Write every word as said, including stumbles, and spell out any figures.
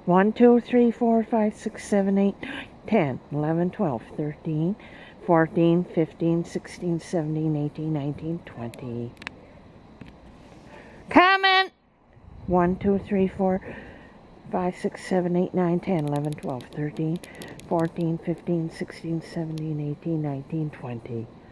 one, two, three, four, five, six, seven, eight, nine, ten, eleven, twelve, thirteen, fourteen, fifteen, sixteen, seventeen, eighteen, nineteen, twenty. Comment! one, two, three, four, five, six, seven, eight, nine, ten, eleven, twelve, thirteen, fourteen, fifteen, sixteen, seventeen, eighteen, nineteen, twenty.